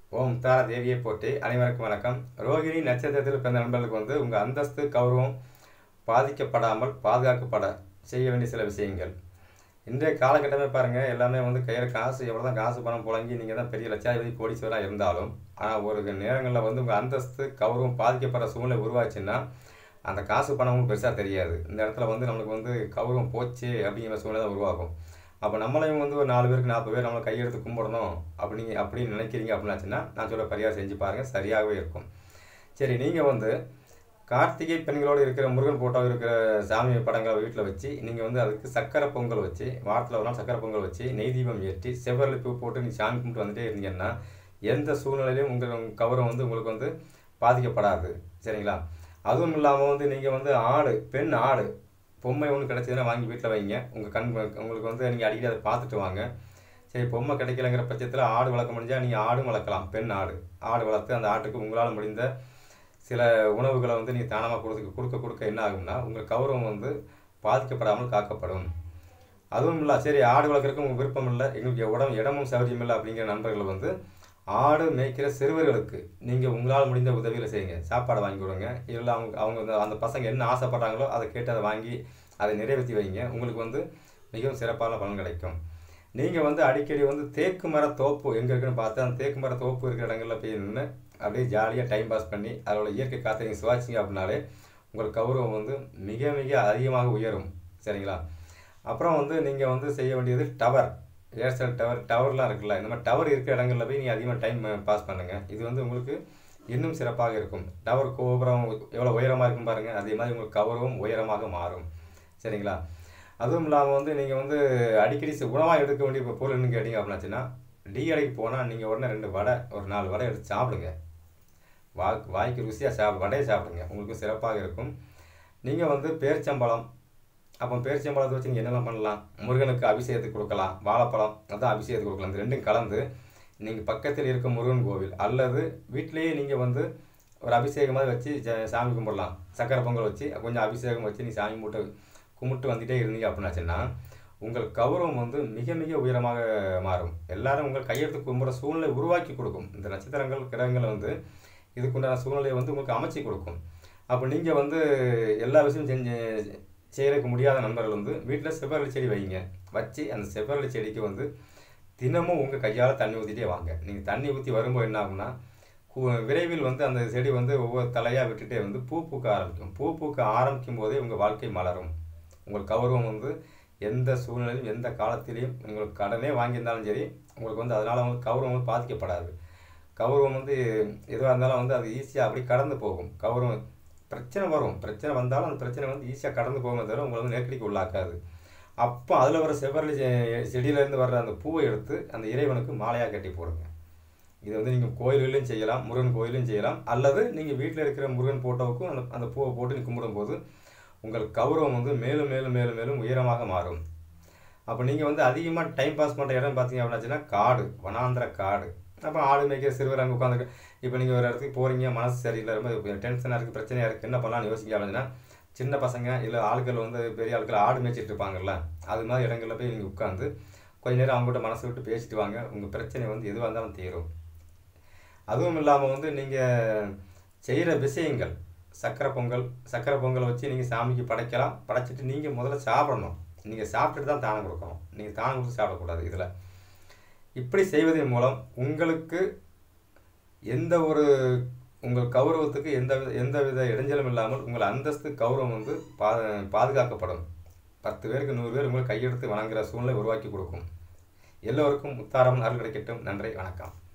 ஓம் தார தேவியை போற்றி அனைவருக்கும் வணக்கம். ரோகிணி நட்சத்திரத்தில் பிறந்த நண்பர்களுக்கு உங்கள் அந்தஸ்து கௌரவம் பாதிக்கப்படாமல் பாதுகாக்கப்பட செய்ய வேண்டிய சில விஷயங்கள். இன்றைய காலகட்டமே பாருங்கள், எல்லாமே கையில் காசு எவ்வளோ தான் காசு பணம் புழங்கி நீங்கள் தான் பெரிய லட்சாதிபதி கோடீஸ்வரராக இருந்தாலும், ஆனால் ஒரு நேரங்களில் உங்கள் அந்தஸ்து கௌரவம் பாதிக்கப்படுற சூழ்நிலை உருவாச்சுன்னா அந்த காசு பணமும் பெருசாக தெரியாது. இந்த இடத்துல நம்மளுக்கு கௌரவம் போச்சு அப்படிங்கிற சூழ்நிலை தான் உருவாகும். அப்போ நம்மளையும் ஒரு 4 பேருக்கு 40 பேர் நம்மளை கையெடுத்து கும்பிடணும் அப்படின்னு நினைக்கிறீங்க அப்படின்னாச்சுன்னா நான் சொல்ல பரிகாரம் செஞ்சு பாருங்கள், சரியாகவே இருக்கும். சரி, நீங்கள் கார்த்திகை பெண்களோடு இருக்கிற முருகன் போட்டோ இருக்கிற சாமி படங்களை வீட்டில் வச்சு நீங்கள் அதுக்கு சக்கரை பொங்கல் வச்சு, வாரத்தில் ஒரு நாள் சக்கரை பொங்கல் வச்சு நெய் தீபம் ஏற்றி செவ்வரில் பூ போட்டு நீங்கள் சாமி கும்பிட்டு வந்துட்டே இருந்தீங்கன்னா எந்த சூழ்நிலையிலும் உங்கள் கௌரவம் உங்களுக்கு பாதிக்கப்படாது. சரிங்களா? அதுவும் இல்லாமல் நீங்கள் ஆடு, பெண் ஆடு பொம்மை ஒன்று கிடச்சதுன்னா வாங்கி வீட்டில் வைங்க. உங்களுக்கு நீங்கள் அடிக்கடி அதை பார்த்துட்டு வாங்க. சரி, பொம்மை கிடைக்கலங்கிற பட்சத்தில் ஆடு வளர்க்க முடிஞ்சால் நீங்கள் ஆடும் வளர்க்கலாம். பெண் ஆடு வளர்த்து அந்த ஆட்டுக்கு உங்களால் முடிந்த சில உணவுகளை நீங்கள் தானமாக கொடுக்க என்ன ஆகும்னா உங்கள் கௌரவம் பாதிக்கப்படாமல் காக்கப்படும். அதுவும் இல்லை, சரி ஆடு வளர்க்குறதுக்கு உங்களுக்கு விருப்பம் இல்லை, எங்களுக்கு இடமும் சௌகரியம் இல்லை அப்படிங்கிற நண்பர்கள் ஆடு மேய்க்கிற சிறுவர்களுக்கு நீங்கள் உங்களால் முடிந்த உதவிகளை செய்யுங்க. சாப்பாடை வாங்கி கொடுங்க. இல்லை அவங்க அந்த பசங்க என்ன ஆசைப்படுறாங்களோ அதை கேட்டு அதை வாங்கி அதை நிறைவேற்றி வைங்க. உங்களுக்கு மிகவும் சிறப்பான பலன் கிடைக்கும். நீங்கள் அடிக்கடி தேக்கு மர தோப்பு எங்கே இருக்குன்னு பார்த்து அந்த தேக்கு மர தோப்பு இருக்கிற இடங்களில் போய் நின்று அப்படியே ஜாலியாக டைம் பாஸ் பண்ணி அதோட இயற்கை காற்றை நீங்கள் சுவாச்சிங்க அப்படின்னாலே உங்கள் கௌரவம் மிக மிக அதிகமாக உயரும். சரிங்களா? அப்புறம் நீங்கள் செய்ய வேண்டியது டவர், ஏர்செல் டவர்லாம் இருக்குல்ல, இந்த மாதிரி டவர் இருக்கிற இடங்களில் போய் நீங்கள் அதிகமாக டைம் பாஸ் பண்ணுங்கள். இது உங்களுக்கு இன்னும் சிறப்பாக இருக்கும். டவர் கோபுரம் எவ்வளோ உயரமாக இருக்கும் பாருங்கள், அதே மாதிரி உங்களுக்கு கௌரவம் உயரமாக மாறும். சரிங்களா? அதுவும் இல்லாமல் நீங்கள் அடிக்கடி உணவாக எடுக்க வேண்டிய பொருள் என்னன்னு கேட்டிங்க அப்படின்னாச்சுன்னா, டீ கடைக்கு போனால் நீங்கள் உடனே 2 வடை, ஒரு 4 வடை எடுத்து சாப்பிடுங்க. வாய்க்கு ருசியாக வடையை சாப்பிடுங்க, உங்களுக்கு சிறப்பாக இருக்கும். நீங்கள் பேரிச்சம்பழம், அப்போ பேரிச்சம்பழத்தை வச்சு நீங்கள் என்னெல்லாம் பண்ணலாம்? முருகனுக்கு அபிஷேகத்துக்கு கொடுக்கலாம். வாழைப்பழம் அதான் அபிஷேகத்துக்கு கொடுக்கலாம். இந்த 2ம் கலந்து நீங்கள் பக்கத்தில் இருக்க முருகன் கோவில் அல்லது வீட்டிலேயே நீங்கள் ஒரு அபிஷேகமாக வச்சு சாமி கும்பிடலாம். சக்கரை பொங்கல் வச்சு கொஞ்சம் அபிஷேகம் வச்சு நீ சாமி கும்பிட்டு வந்துகிட்டே இருந்தீங்க அப்படின்னாச்சுன்னா உங்கள் கௌரவம் மிக மிக உயரமாக மாறும். எல்லாரும் உங்கள் கையெழுத்து கும்பிட்ற சூழ்நிலை உருவாக்கி கொடுக்கும். இந்த நட்சத்திரங்கள் கிரகங்கள் இதுக்குண்டான சூழ்நிலையை உங்களுக்கு அமைச்சு கொடுக்கும். அப்போ நீங்கள் எல்லா விஷயம் செய்கிறதுக்கு முடியாத நண்பர்கள் வீட்டில் செவ்வரளி செடி வைங்க. வச்சு அந்த செவ்வரளி செடிக்கு தினமும் உங்கள் கையால் தண்ணி ஊற்றிட்டே வாங்க. நீங்கள் தண்ணி ஊற்றி வரும்போது என்ன ஆகும்னா விரைவில் அந்த செடி ஒவ்வொரு தலையாக விட்டுட்டே பூ பூக்க ஆரம்பிக்கும். பூ பூக்க ஆரம்பிக்கும் போதே உங்கள் வாழ்க்கை மலரும். உங்கள் கௌரவம் எந்த சூழ்நிலையும் எந்த காலத்திலையும் உங்களுக்கு கடனே வாங்கியிருந்தாலும் சரி உங்களுக்கு அதனால் கௌரவம் பாதிக்கப்படாது. கௌரவம் எதுவாக இருந்தாலும் அது ஈஸியாக அப்படி கடந்து போகும். கௌரவம் பிரச்சனை வரும், பிரச்சனை வந்தாலும் அந்த பிரச்சனை ஈஸியாக கடந்து போகுமே தவிர உங்களை நெருக்கடிக்கு உள்ளாக்காது. அப்போ அதில் வர செவ்வரளி செடியிலேருந்து வர்ற அந்த பூவை எடுத்து அந்த இறைவனுக்கு மாலையாக கட்டி போடுங்க. இது நீங்கள் கோயில்லையும் செய்யலாம், முருகன் கோயிலையும் செய்யலாம், அல்லது நீங்கள் வீட்டில் இருக்கிற முருகன் போட்டோவுக்கும் அந்த பூவை போட்டு நீங்கள் கும்பிடும்போது உங்கள் கௌரவம் மேலும் மேலும் மேலும் மேலும் உயரமாக மாறும். அப்போ நீங்கள் அதிகமாக டைம் பாஸ் பண்ணுற இடம் பார்த்தீங்க அப்படின்னாச்சுன்னா காடு, வனாந்திர காடு. அப்போ ஆடு மேய்க்கிற சிறுவர் அங்கே உட்காந்து இப்போ நீங்கள் ஒரு இடத்துக்கு போகிறீங்க, மனசு சரியில்லை, ரொம்ப டென்ஷனாக இருக்குது, பிரச்சனையாக இருக்குது, என்ன பண்ணலாம்னு யோசிக்க அப்படின்னா சின்ன பசங்க இல்லை ஆட்கள் பெரிய ஆட்கள் ஆடு மேய்ச்சிட்டு இருப்பாங்கல்ல, அது மாதிரி இடங்களில் போய் நீங்கள் உட்காந்து கொஞ்ச நேரம் அவங்ககிட்ட மனசு விட்டு பேசிட்டு வாங்க. உங்கள் பிரச்சனை எதுவாக இருந்தாலும் தீரும். அதுவும் இல்லாமல் நீங்கள் செய்கிற விஷயங்கள் சக்கரை பொங்கல் வச்சு நீங்கள் சாமிக்கு படைக்கலாம். படைச்சிட்டு நீங்கள் முதல்ல சாப்பிடணும். நீங்கள் சாப்பிட்டுட்டு தான் தானம் கொடுக்கணும். நீங்கள் தானம் கொடுத்து சாப்பிடக்கூடாது. இதில் இப்படி செய்வதன் மூலம் உங்களுக்கு உங்கள் கௌரவத்துக்கு எந்தவித இடைஞ்சலும் இல்லாமல் உங்கள் அந்தஸ்து கௌரவம் பாதுகாக்கப்படும். 10 பேருக்கு 100 பேர் உங்களை கையெடுத்து வணங்குகிற சூழ்நிலை உருவாக்கி கொடுக்கும். எல்லோருக்கும் முத்தாரம்மன் அருள் கிடைக்கட்டும். நன்றி, வணக்கம்.